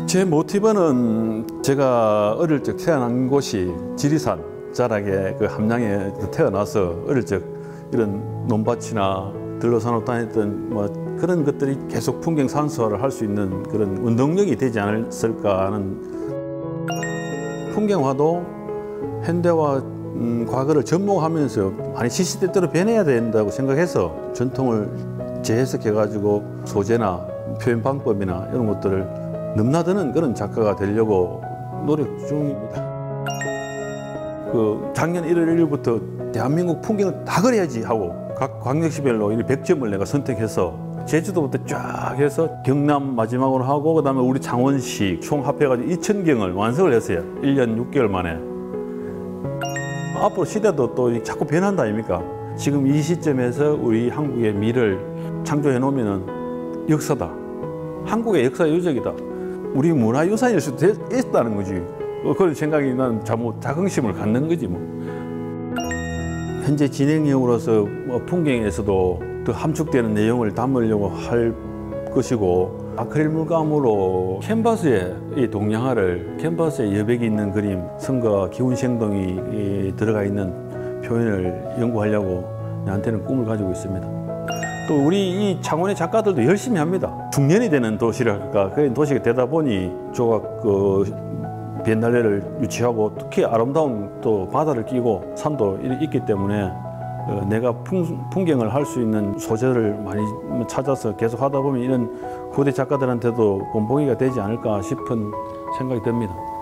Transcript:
제 모티브는 제가 어릴 적 태어난 곳이 지리산 자락의 그 함양에 태어나서 어릴 적 이런 논밭이나 들러산으로 다녔던 뭐 그런 것들이 계속 풍경 산수화를 할 수 있는 그런 운동력이 되지 않았을까 하는. 풍경화도 현대와 과거를 접목하면서 많이 시시때때로 변해야 된다고 생각해서 전통을 재해석해가지고 소재나 표현 방법이나 이런 것들을 넘나드는 그런 작가가 되려고 노력 중입니다. 작년 1월 1일부터 대한민국 풍경을 다 그려야지 하고 각 광역시별로 100점을 내가 선택해서 제주도부터 쫙 해서 경남 마지막으로 하고 그다음에 우리 창원시 총 합해가지고 2000경을 완성을 했어요. 1년 6개월 만에. 앞으로 시대도 또 자꾸 변한다 아닙니까? 지금 이 시점에서 우리 한국의 미를 창조해 놓으면 역사다. 한국의 역사 유적이다. 우리 문화유산일 수도 있다는 거지. 그런 생각이 난 자긍심을 갖는 거지 뭐. 현재 진행형으로서 풍경에서도 더 함축되는 내용을 담으려고 할 것이고, 아크릴 물감으로 캔버스에 이 동양화를, 캔버스에 여백이 있는 그림, 선과 기운생동이 들어가 있는 표현을 연구하려고 나한테는 꿈을 가지고 있습니다. 또 우리 이 창원의 작가들도 열심히 합니다. 중년이 되는 도시랄까, 그런 도시가 되다 보니 조각 비엔날레를 유치하고 특히 아름다운 또 바다를 끼고 산도 있기 때문에 내가 풍경을 할 수 있는 소재를 많이 찾아서 계속 하다 보면 이런 후대 작가들한테도 본보기가 되지 않을까 싶은 생각이 듭니다.